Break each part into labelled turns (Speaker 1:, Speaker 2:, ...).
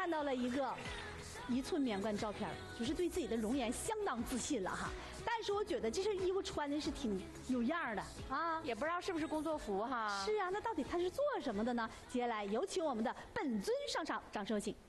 Speaker 1: 看到了一个1寸棉冠照片，就是对自己的容颜相当自信了哈。但是我觉得这身衣服穿的是挺有样的啊，
Speaker 2: 也不知道是不是工作服哈。
Speaker 1: 是啊，那到底他是做什么的呢？接下来有请我们的本尊上场，掌声有请。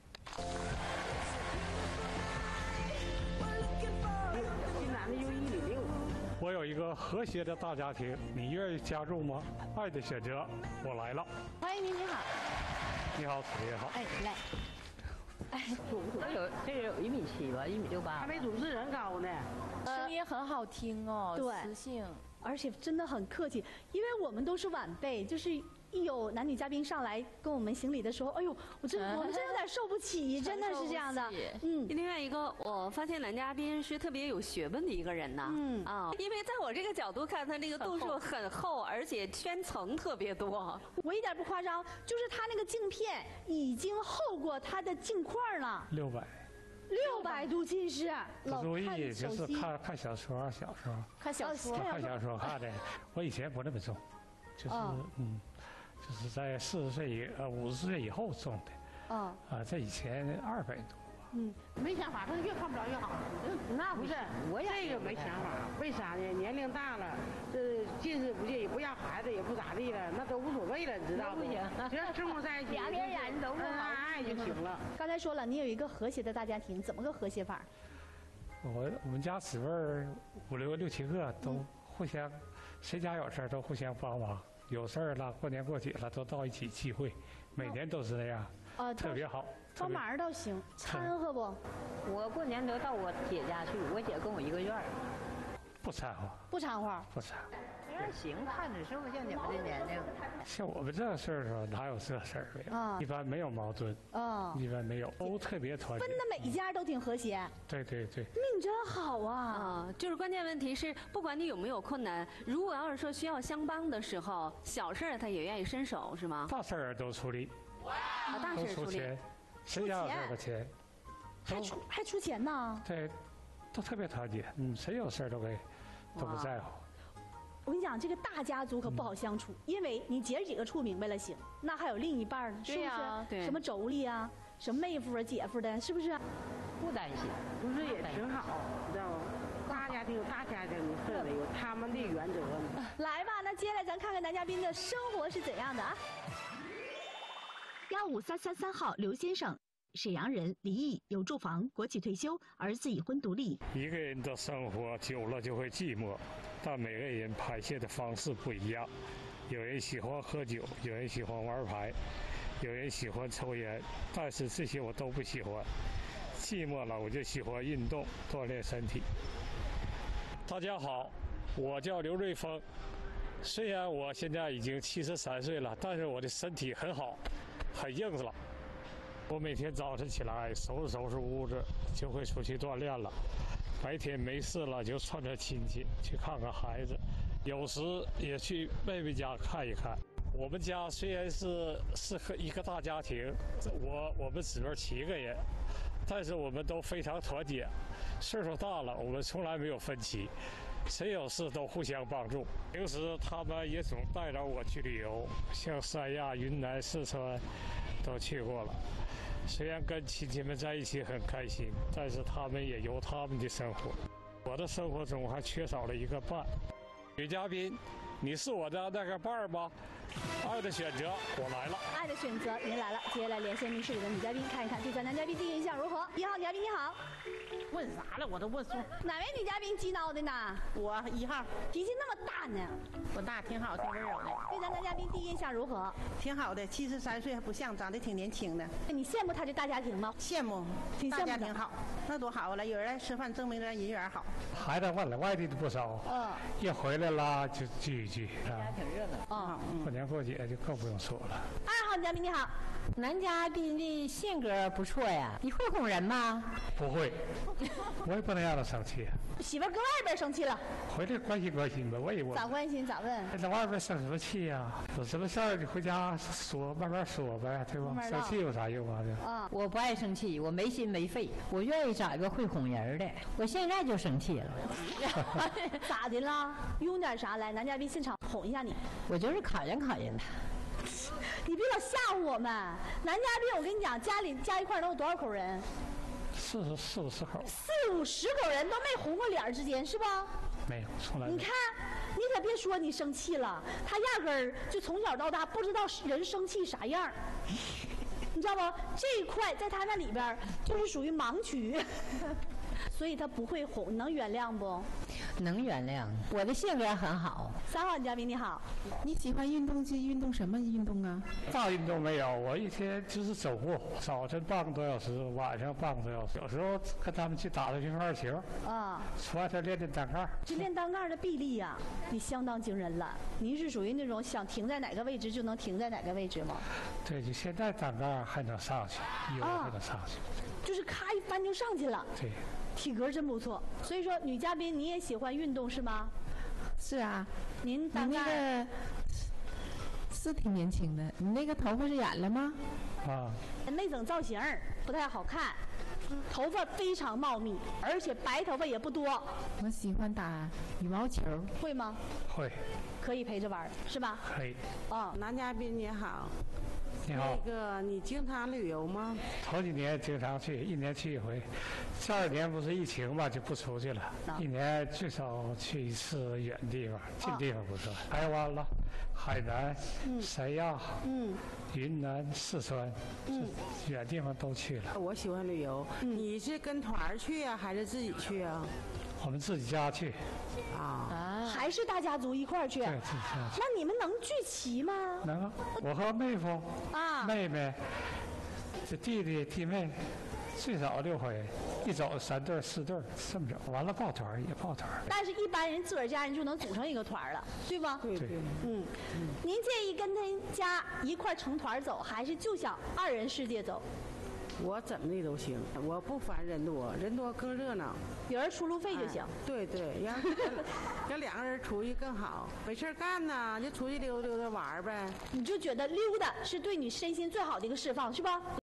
Speaker 3: 今男的有1.6米。
Speaker 4: 我有一个和谐的大家庭，你愿意加入吗？爱的选择，我来了。
Speaker 1: 欢迎您，您好。
Speaker 4: 你好，楚爷好。
Speaker 1: 哎，来。
Speaker 3: 哎，这有1.7米吧，1.68米。还没主持人高呢。
Speaker 2: 声音很好听哦，
Speaker 1: 对，
Speaker 2: 磁性，
Speaker 1: 而且真的很客气，因为我们都是晚辈，就是一有男女嘉宾上来跟我们行礼的时候，哎呦，我们真有点受不起，真的是这样的。
Speaker 5: 另外一个，我发现男嘉宾是特别有学问的一个人呐。因为在我这个角度看，他这个度数很厚，而且圈层特别多。
Speaker 1: 我一点不夸张，就是他那个镜片已经厚过他的镜框了。600度近视，
Speaker 4: 不注意就是看小说，小时候
Speaker 1: 看小说
Speaker 4: 看的。我以前不那么重，就是就是在40岁50岁以后重的。在以前200多。
Speaker 3: 没想法，他越看不着越好。那不是，这个没想法，为啥呢？年龄大了，这近视不介意，不要孩子也不咋地了，那都无所谓了，你知道不？只要生活在一起，
Speaker 2: 两边眼都不好，
Speaker 3: 爱就行了。
Speaker 1: 刚才说了，你有一个和谐的大家庭，怎么个和谐法？
Speaker 4: 我们家姊妹5、6、7个都互相，谁家有事都互相帮忙。有事儿了，过年过节了，都到一起聚会，每年都是那样，特别好。
Speaker 1: 帮忙倒行，掺和不？
Speaker 3: 我过年都到我姐家去，我姐跟我一个院儿。
Speaker 4: 不掺和。
Speaker 1: 不掺和。
Speaker 4: 不掺和。
Speaker 3: 行，看着是不是像你们这年龄？
Speaker 4: 像我们这岁数哪有这事儿？一般没有矛盾。一般没有，都特别团结。
Speaker 1: 分的每一家都挺和谐。
Speaker 4: 对。
Speaker 1: 命真好啊！
Speaker 5: 就是关键问题是，不管你有没有困难，如果要是说需要相帮的时候，小事他也愿意伸手，是吗？
Speaker 4: 大事儿都处理。
Speaker 5: 大事处理。
Speaker 4: 谁家有这个钱？
Speaker 1: 还出钱呢？
Speaker 4: 对，都特别团结。谁有事儿都不在乎。
Speaker 1: 我跟你讲，这个大家族可不好相处，因为你姐几个处明白了行，那还有另一半呢，是不是？
Speaker 5: 对。
Speaker 1: 什么妯娌啊，什么妹夫啊、姐夫的，是不是？
Speaker 3: 不担心，不是也挺好，你知道吗？大家庭有大家庭的氛围，有他们的原则。
Speaker 1: 来吧，那接下来咱看看男嘉宾的生活是怎样的啊？15333号刘先生。沈阳人，离异，有住房，国企退休，儿子已婚独立。
Speaker 4: 一个人的生活久了就会寂寞，但每个人排泄的方式不一样。有人喜欢喝酒，有人喜欢玩牌，有人喜欢抽烟，但是这些我都不喜欢。寂寞了，我就喜欢运动，锻炼身体。大家好，我叫刘瑞峰。虽然我现在已经73岁了，但是我的身体很好，很硬朗。我每天早晨起来收拾屋子，就会出去锻炼了。白天没事了就串串亲戚，去看看孩子，有时也去妹妹家看一看。我们家虽然是一个大家庭，我们姊妹7个人，但是我们都非常团结。岁数大了，我们从来没有分歧，谁有事都互相帮助。平时他们也总带着我去旅游，像三亚、云南、四川都去过了。虽然跟亲戚们在一起很开心，但是他们也有他们的生活。我的生活中还缺少了一个伴。女嘉宾，你是我的那个伴吗？爱的选择，我来了。
Speaker 1: 爱的选择，您来了。接下来连线密室里的女嘉宾，看一看对咱男嘉宾第一印象如何。1号女嘉宾你好。
Speaker 3: 问啥了？我都问错。
Speaker 1: 哪位女嘉宾激恼的呢？
Speaker 3: 我1号。
Speaker 1: 脾气那么大呢？
Speaker 3: 我大，挺好，挺温柔的。
Speaker 1: 对咱男嘉宾第一印象如何？
Speaker 3: 挺好的，73岁还不像，长得挺年轻的。
Speaker 1: 你羡慕他这大家庭吗？
Speaker 3: 羡慕，大家庭好，那多好了。有人来吃饭，证明咱人缘好。
Speaker 4: 孩子问了，外地的不少，一回来了就聚一聚，
Speaker 3: 大家挺热闹。
Speaker 4: 过年过节就更不用说了。
Speaker 1: 2号女嘉宾你好。
Speaker 6: 男嘉宾的性格不错呀，你会哄人吗？
Speaker 4: 不会，我也不能让他生气。
Speaker 1: 媳妇搁外边生气了，
Speaker 4: 回来关心关心呗，我也
Speaker 1: 咋关心咋问？
Speaker 4: 在外边生什么气呀？有什么事儿你回家说，慢慢说呗，对吧？生气有啥用啊？
Speaker 6: 我不爱生气，我没心没肺，我愿意找一个会哄人的。我现在就生气了。
Speaker 1: 咋的了？用点啥来？男嘉宾现场哄一下你。
Speaker 6: 我就是考验考验他。
Speaker 1: 你别老吓唬我们。男嘉宾，我跟你讲，家里加一块能有多少口人
Speaker 4: 40、50口。
Speaker 1: ？40、50口人都没红过脸之间，是吧？
Speaker 4: 没有，从来没有。
Speaker 1: 你看，你可别说你生气了，他压根儿就从小到大不知道人生气啥样儿。你知道不？这一块在他那里边就是属于盲区，所以他不会哄，能原谅不？
Speaker 6: 能原谅，我的性格很好。
Speaker 1: 3号女嘉宾你好，
Speaker 7: 你喜欢运动就运动什么运动啊？
Speaker 4: 大运动没有，我一天就是走步，早晨半个多小时，晚上半个多小时，有时候跟他们去打打乒乓球，出外头练练单杠。
Speaker 1: 这练单杠的臂力呀，你相当惊人了。您是属于那种想停在哪个位置就能停在哪个位置吗？
Speaker 4: 对，就现在单杠还能上去，一会儿还能上去。
Speaker 1: 就是咔一翻就上去了。
Speaker 4: 对，
Speaker 1: 体格真不错。所以说，女嘉宾你也喜欢运动是吗？
Speaker 7: 是啊，
Speaker 1: 您单杠
Speaker 7: 你那个是挺年轻的，你那个头发是染了吗？
Speaker 1: 没整造型，不太好看，头发非常茂密，而且白头发也不多。
Speaker 7: 我喜欢打羽毛球，
Speaker 1: 会吗？
Speaker 4: 会。
Speaker 1: 可以陪着玩是吧？
Speaker 4: 可以。
Speaker 3: 男嘉宾你好。
Speaker 4: 你好。
Speaker 3: 那个你经常旅游吗？
Speaker 4: 头几年经常去，一年去一回。这2年不是疫情嘛，就不出去了。一年最少去1次远地方，近地方不算。台湾了，海南、三亚、云南、四川，远地方都去了。
Speaker 3: 我喜欢旅游，你是跟团去啊，还是自己去啊？
Speaker 4: 我们自己家去。
Speaker 1: 还是大家族一块儿去？
Speaker 4: 对，自己家去。
Speaker 1: 那你们能聚齐吗？
Speaker 4: 能啊，我和妹夫、妹妹、这弟弟、弟妹，最少6回，一走3对4对，这么整，完了抱团也抱团。
Speaker 1: 但是，一般人自个儿家人就能组成一个团了，对吗？
Speaker 3: 对。
Speaker 1: 您建议跟他家一块成团走，还是就想2人世界走？
Speaker 3: 我怎么的都行，我不烦人多，人多更热闹，
Speaker 1: 有人出路费就行。
Speaker 3: 对，要2个人出去更好，没事干呢，就出去溜达溜达玩呗。
Speaker 1: 你就觉得溜达是对你身心最好的一个释放，是吧？